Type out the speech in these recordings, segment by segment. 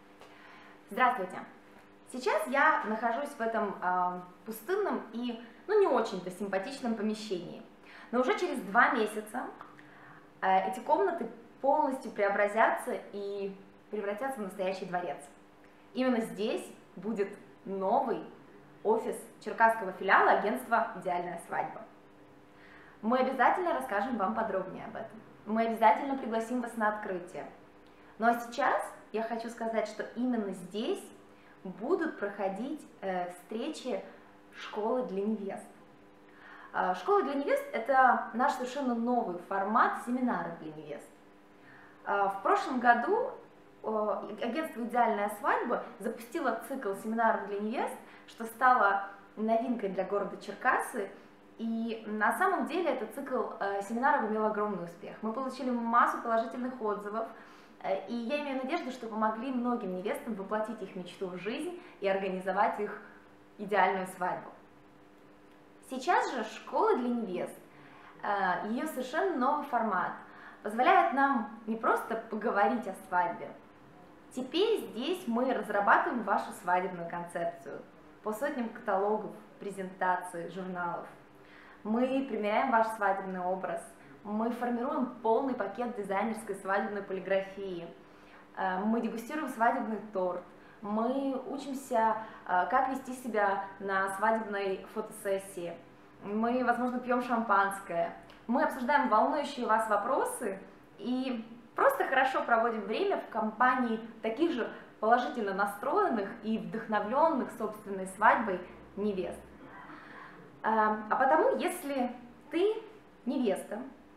Здравствуйте! Сейчас я нахожусь в этом пустынном и не очень-то симпатичном помещении. Но уже через 2 месяца эти комнаты полностью преобразятся и превратятся в настоящий дворец. Именно здесь будет новый офис черкасского филиала агентства «Идеальная свадьба». Мы обязательно расскажем вам подробнее об этом. Мы обязательно пригласим вас на открытие. Ну а сейчас я хочу сказать, что именно здесь будут проходить встречи школы для невест. Школа для невест – это наш совершенно новый формат семинара для невест. В прошлом году агентство «Идеальная свадьба» запустило цикл семинаров для невест, что стало новинкой для города Черкассы. И на самом деле этот цикл семинаров имел огромный успех. Мы получили массу положительных отзывов, и я имею надежду, что помогли многим невестам воплотить их мечту в жизнь и организовать их идеальную свадьбу. Сейчас же школа для невест, ее совершенно новый формат, позволяет нам не просто поговорить о свадьбе. Теперь здесь мы разрабатываем вашу свадебную концепцию по сотням каталогов, презентаций, журналов. Мы примеряем ваш свадебный образ, мы формируем полный пакет дизайнерской свадебной полиграфии, мы дегустируем свадебный торт, мы учимся, как вести себя на свадебной фотосессии, мы, возможно, пьем шампанское, мы обсуждаем волнующие вас вопросы и просто хорошо проводим время в компании таких же положительно настроенных и вдохновленных собственной свадьбой невест. А потому, если ты невеста,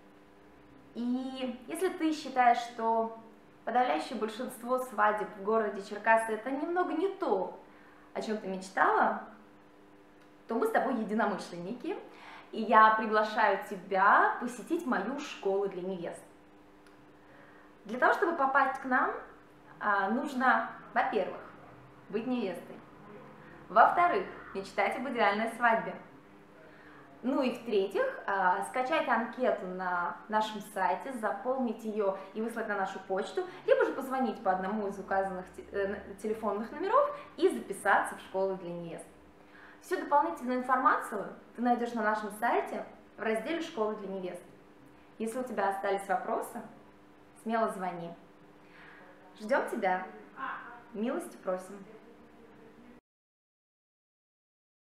и если ты считаешь, что подавляющее большинство свадеб в городе Черкассы это немного не то, о чем ты мечтала, то мы с тобой единомышленники, и я приглашаю тебя посетить мою школу для невест. Для того, чтобы попасть к нам, нужно, во-первых, быть невестой, во-вторых, мечтать об идеальной свадьбе. Ну и в-третьих, скачать анкету на нашем сайте, заполнить ее и выслать на нашу почту, либо же позвонить по одному из указанных телефонных номеров и записаться в школу для невест. Всю дополнительную информацию ты найдешь на нашем сайте в разделе «Школа для невест». Если у тебя остались вопросы, смело звони. Ждем тебя. Милости просим.